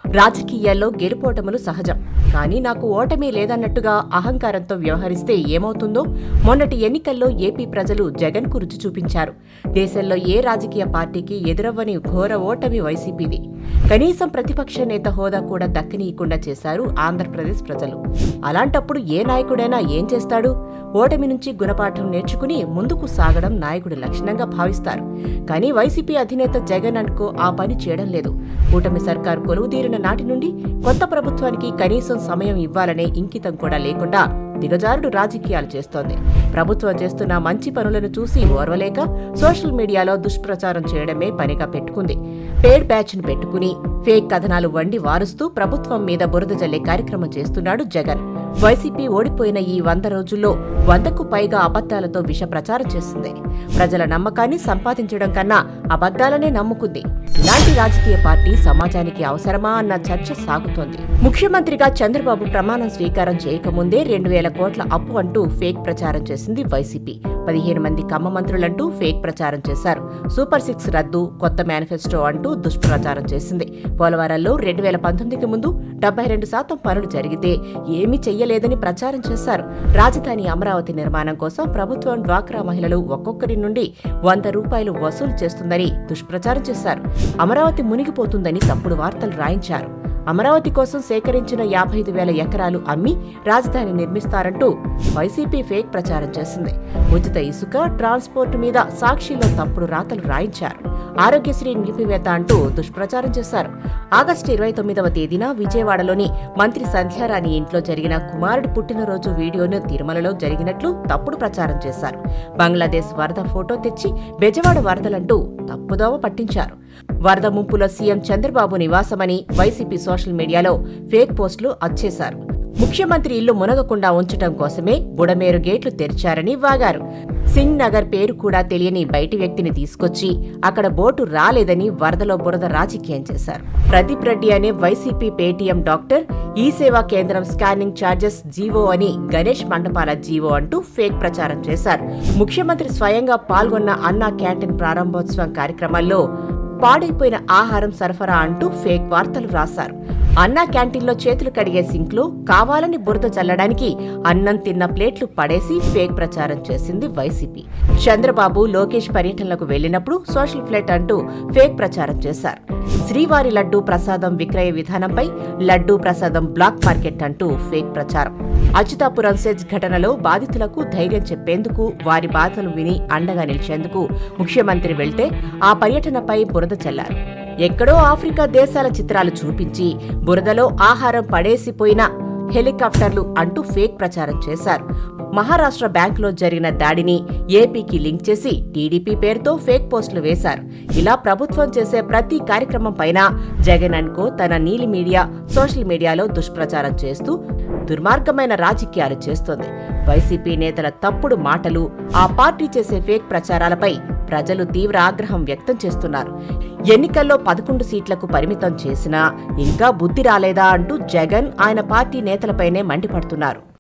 రాజకీయాల్లో గెలుపోటములు సహజం. కానీ నాకు ఓటమి లేదన్నట్టుగా అహంకారంతో వ్యవహరిస్తే ఏమవుతుందో మొన్నటి ఎన్నికల్లో ఏపీ ప్రజలు జగన్కు రుచి చూపించారు. దేశంలో ఏ రాజకీయ పార్టీకి ఎదురవ్వని ఘోర ఓటమి వైసీపీది. కనీసం ప్రతిపక్ష నేత హోదా కూడా దక్కనీయకుండా చేశారు ఆంధ్రప్రదేశ్ ప్రజలు. అలాంటప్పుడు ఏ నాయకుడైనా ఏం చేస్తాడు? ఓటమి నుంచి గుణపాఠం నేర్చుకుని ముందుకు సాగడం నాయకుడి లక్షణంగా భావిస్తారు. కానీ వైసీపీ అధినేత జగన్ అనుకో ఆ పని చేయడం లేదు. కూటమి సర్కారు కొలువుదీరిన నాటి నుండి కొత్త ప్రభుత్వానికి కనీసం సమయం ఇవ్వాలనే ఇంకితం కూడా లేకుండా దిగజారుడు రాజకీయాలు చేస్తోంది. ప్రభుత్వం చేస్తున్న మంచి పనులను చూసి ఓర్వలేక సోషల్ మీడియాలో దుష్ప్రచారం చేయడమే పనిగా పెట్టుకుంది. పేడ్ బ్యాచ్ను పెట్టుకుని ఫేక్ కథనాలు వండి వారుస్తూ ప్రభుత్వం మీద బురద జల్లే కార్యక్రమం చేస్తున్నాడు జగన్. వైసీపీ ఓడిపోయిన ఈ 100 రోజుల్లో 100కు పైగా అబద్దాలతో విష ప్రచారం చేస్తుంది. ప్రజల నమ్మకాన్ని సంపాదించడం కన్నా అబద్దాలనే నమ్ముకుంది. ఇలాంటి రాజకీయ పార్టీ సమాజానికి అవసరమా అన్న చర్చ సాగుతోంది. ముఖ్యమంత్రిగా చంద్రబాబు ప్రమాణం స్వీకారం చేయకముందే 2,000 కోట్ల అప్పు అంటూ ఫేక్ ప్రచారం చేసింది వైసీపీ. 15 మంది కమ్మ మంత్రులంటూ ఫేక్ ప్రచారం చేశారు. సూపర్ 6 రద్దు, కొత్త మేనిఫెస్టో అంటూ దుష్ప్రచారం చేసింది. పోలవరంలో 2019కి ముందు 72% పనులు జరిగితే ఏమీ చెయ్యలేదని ప్రచారం చేశారు. రాజధాని అమరావతి నిర్మాణం కోసం ప్రభుత్వం డ్వాక్రా మహిళలు ఒక్కొక్కరి నుండి 100 రూపాయలు వసూలు చేస్తుందని దుష్ప్రచారం చేశారు. అమరావతి మునిగిపోతుందని తప్పుడు వార్తలు రాయించారు. అమరావతి కోసం సేకరించిన 55,000 ఎకరాలు అమ్మి రాజధాని నిర్మిస్తారంటూ వైసీపీ ఫేక్ ప్రచారం చేసింది. ఉచిత ఇసుక, ట్రాన్స్పోర్ట్ మీద సాక్షిలో తప్పుడు రాతలు రాయించారు. ఆరోగ్యశ్రీ నిలిపివేత అంటూ దుష్ప్రచారం చేశారు. ఆగస్టు 29వ తేదీన విజయవాడలోని మంత్రి సంధ్యారాణి ఇంట్లో జరిగిన కుమారుడి పుట్టినరోజు వీడియోను తిరుమలలో జరిగినట్లు తప్పుడు ప్రచారం చేశారు. బంగ్లాదేశ్ వరద ఫోటో తెచ్చి బెజవాడ వరదలంటూ తప్పుదోవ పట్టించారు. వరద ముంపులో సీఎం చంద్రబాబు నివాసమని వైసీపీ సోషల్ మీడియాలో ఫేక్ పోస్టులు అచ్చేశారు. ముఖ్యమంత్రి ఇల్లు మునగకుండా ఉంచటం కోసమే బుడమేరు గేట్లు తెరిచారని వాగారు. సింగ్ నగర్ పేరు కూడా తెలియని బయటి వ్యక్తిని తీసుకొచ్చి అక్కడ బోటు రాలేదని వరదలో బురద రాజకీయం చేశారు. ప్రదీప్ రెడ్డి అనే వైసీపీ పేటీఎం డాక్టర్ ఈ సేవా కేంద్రం స్కానింగ్ ఛార్జెస్ జీవో అని గణేష్ మండపాల జీవో అంటూ ఫేక్ ప్రచారం చేశారు. ముఖ్యమంత్రి స్వయంగా పాల్గొన్న అన్నా క్యాంటీన్ ప్రారంభోత్సవం కార్యక్రమాల్లో పాడైపోయిన ఆహారం సరఫరా అంటూ ఫేక్ వార్తలు రాశారు. అన్నా క్యాంటీన్లో చేతులు కడిగే సింక్లో కావాలని బురద చల్లడానికి అన్నం తిన్న ప్లేట్లు పడేసి ఫేక్ ప్రచారం చేసింది వైసీపీ. చంద్రబాబు, లోకేష్ పర్యటనలకు వెళ్లినప్పుడు సోషల్ ఫ్లైట్ అంటూ ఫేక్ ప్రచారం చేశారు. శ్రీవారి లడ్డూ ప్రసాదం విక్రయ విధానంపై లడ్డూ ప్రసాదం బ్లాక్ మార్కెట్ అంటూ ఫేక్ ప్రచారం. అచ్యుతాపురం సెజ్ ఘటనలో బాధితులకు ధైర్యం చెప్పేందుకు, వారి బాధలు విని అండగా నిలిచేందుకు ముఖ్యమంత్రి వెళ్తే ఆ పర్యటనపై బురద చల్లారు. ఎక్కడో ఆఫ్రికా దేశాల చిత్రాలు చూపించి బురదలో ఆహారం పడేసిపోయిన హెలికాప్టర్లు అంటూ ఫేక్ ప్రచారం చేశారు. మహారాష్ట్ర బ్యాంకులో జరిగిన దాడిని ఏపీకి లింక్ చేసి టీడీపీ పేరుతో ఫేక్ పోస్టులు వేశారు. ఇలా ప్రభుత్వం చేసే ప్రతి కార్యక్రమం పైన జగన్ అనుకో తన నీలి మీడియా, సోషల్ మీడియాలో దుష్ప్రచారం చేస్తూ దుర్మార్గమైన రాజకీయాలు చేస్తోంది. వైసీపీ నేతల తప్పుడు మాటలు, ఆ పార్టీ చేసే ఫేక్ ప్రచారాలపై ప్రజలు తీవ్ర ఆగ్రహం వ్యక్తం చేస్తున్నారు. ఎన్నికల్లో 11 సీట్లకు పరిమితం చేసినా ఇంకా బుద్ధి రాలేదా అంటూ జగన్, ఆయన పార్టీ నేతలపైనే మండిపడుతున్నారు.